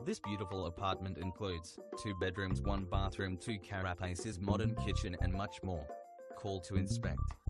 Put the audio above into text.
This beautiful apartment includes 2 bedrooms, 1 bathroom, 2 carapaces, modern kitchen and much more. Call to inspect.